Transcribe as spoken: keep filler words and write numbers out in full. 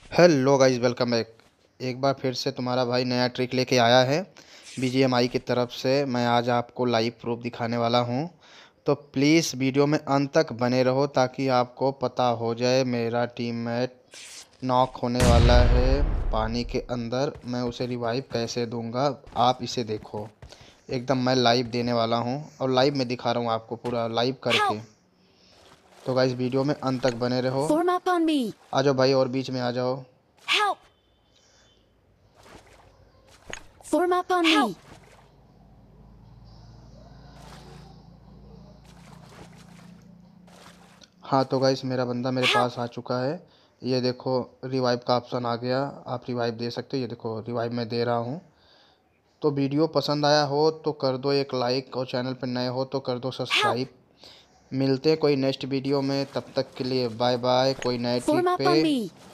Hello guys, welcome back. एक बार फिर से तुम्हारा भाई नया ट्रिक लेके आया है बीजीएमआई की तरफ से। मैं आज आपको लाइव प्रूफ दिखाने वाला हूं, तो प्लीज़ वीडियो में अंत तक बने रहो ताकि आपको पता हो जाए। मेरा टीममेट नॉक होने वाला है पानी के अंदर, मैं उसे रिवाइव कैसे दूंगा आप इसे देखो। एकदम मैं लाइव देने वाला हूं और लाइव में दिखा रहा हूं आपको पूरा लाइव करके। तो गाइस वीडियो में अंत तक बने रहो। आ जाओ भाई और बीच में आ जाओ। Help! Form up on Help! me! हाँ तो गाइस मेरा बंदा मेरे पास आ चुका है। ये देखो रिवाइव का ऑप्शन आ गया, आप रिवाइव दे सकते हो। ये देखो रिवाइव मैं दे रहा हूँ। तो वीडियो पसंद आया हो तो कर दो एक लाइक, और चैनल पर नए हो तो कर दो सब्सक्राइब। मिलते हैं कोई नेक्स्ट वीडियो में, तब तक के लिए बाय बाय। कोई नए ट्रिक Form up on पे me!